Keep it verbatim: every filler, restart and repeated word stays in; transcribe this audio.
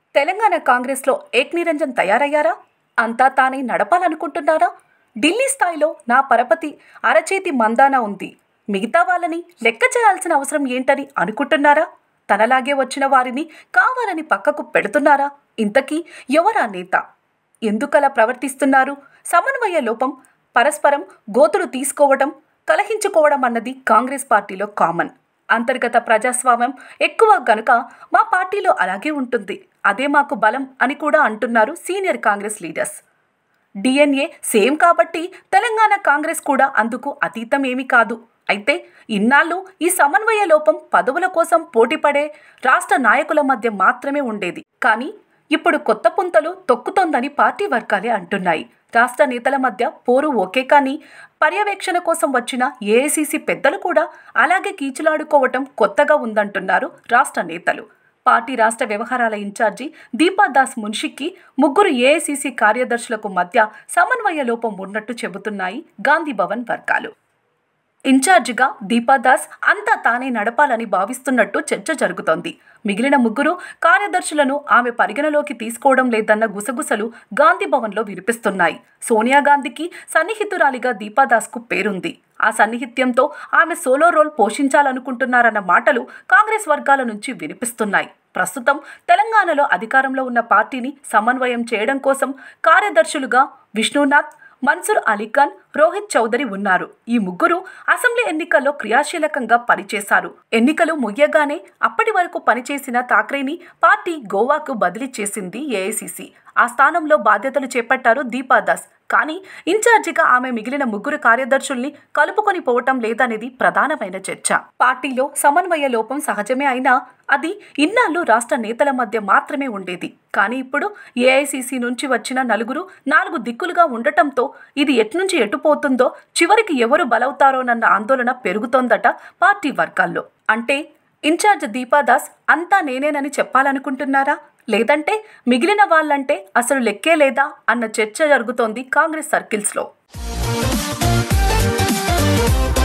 తెలంగాణ కాంగ్రెస్లో ఏక్ నిరంజన్ తయారయ్యారా? అంతా తానే నడపాలనుకుంటున్నారా? ఢిల్లీ స్థాయిలో నా పరపతి అరచేతి మందాన ఉంది, మిగతా వాళ్ళని లెక్క చేయాల్సిన అవసరం ఏంటని అనుకుంటున్నారా? తనలాగే వచ్చిన వారిని కావాలని పక్కకు పెడుతున్నారా? ఇంతకీ ఎవరా నేత? ఎందుకలా ప్రవర్తిస్తున్నారు? సమన్వయ లోపం, పరస్పరం గోతులు తీసుకోవడం, కలహించుకోవడం అన్నది కాంగ్రెస్ పార్టీలో కామన్. అంతర్గత ప్రజాస్వామ్యం ఎక్కువ గనుక మా పార్టీలో అలాగే ఉంటుంది, అదే మాకు బలం అని కూడా అంటున్నారు senior Congress leaders. DNA same కాబట్టి తెలంగాణ కాంగ్రెస్ కూడా అందుకు అతీతం ఏమీ కాదు. అయితే ఇన్నాళ్ళు ఈ సమన్వయ లోపం పదవుల కోసం పోటీపడే రాష్ట్ర నాయకుల మధ్య మాత్రమే ఉండేది. కానీ ఇప్పుడు కొత్త పుంతలు తొక్కుతోందని పార్టీ వర్గాలే అంటున్నాయి. రాష్ట్ర నేతల మధ్య పోరు ఓకే, కానీ పర్యవేక్షణ కోసం వచ్చిన ఏఐసీసీ పెద్దలు కూడా అలాగే కీచులాడుకోవటం కొత్తగా ఉందంటున్నారు రాష్ట్ర నేతలు. పార్టీ రాష్ట్ర వ్యవహారాల ఇన్ఛార్జి దీపాదాస్ మున్షికి ముగ్గురు ఏఐసీసీ కార్యదర్శులకు మధ్య సమన్వయ లోపం ఉన్నట్టు చెబుతున్నాయి గాంధీ భవన్ వర్గాలు. ఇన్ఛార్జిగా దీపాదాస్ అంతా తానే నడపాలని భావిస్తున్నట్టు చర్చ జరుగుతోంది. మిగిలిన ముగ్గురు కార్యదర్శులను ఆమె పరిగణలోకి తీసుకోవడం లేదన్న గుసగుసలు గాంధీ భవన్లో వినిపిస్తున్నాయి. సోనియా గాంధీకి సన్నిహితురాలిగా దీపాదాస్కు పేరుంది. ఆ సన్నిహిత్యంతో ఆమె సోలో రోల్ పోషించాలనుకుంటున్నారన్న మాటలు కాంగ్రెస్ వర్గాల నుంచి వినిపిస్తున్నాయి. ప్రస్తుతం తెలంగాణలో అధికారంలో ఉన్న పార్టీని సమన్వయం చేయడం కోసం కార్యదర్శులుగా విష్ణునాథ్, మన్సూర్ అలీఖాన్, రోహిత్ చౌదరి ఉన్నారు. ఈ ముగ్గురు అసెంబ్లీ ఎన్నికల్లో క్రియాశీలకంగా పనిచేశారు. ఎన్నికలు ముగియగానే అప్పటి వరకు పనిచేసిన థాక్రేని పార్టీ గోవాకు బదిలీ చేసింది ఏఐసీసీ. ఆ స్థానంలో బాధ్యతలు చేపట్టారు దీపాదాస్. కానీ ఇన్ఛార్జిగా ఆమె మిగిలిన ముగ్గురు కార్యదర్శుల్ని కలుపుకొని పోవటం లేదనేది ప్రధానమైన చర్చ. పార్టీలో సమన్వయ లోపం సహజమే అయినా అది ఇన్నాళ్ళు రాష్ట్ర నేతల మధ్య మాత్రమే ఉండేది. కానీ ఇప్పుడు ఏఐసీసీ నుంచి వచ్చిన నలుగురు నాలుగు దిక్కులుగా ఉండటంతో ఇది ఎట్నుంచి ఎటుపోతుందో, చివరికి ఎవరు బలవుతారోనన్న ఆందోళన పెరుగుతోందట పార్టీ వర్గాల్లో. అంటే ఇన్ఛార్జ్ దీపాదాస్ అంతా నేనేనని చెప్పాలనుకుంటున్నారా? లేదంటే మిగిలిన వాళ్ళంటే అసలు లెక్కే లేదా అన్న చర్చ జరుగుతోంది కాంగ్రెస్ సర్కిల్స్లో.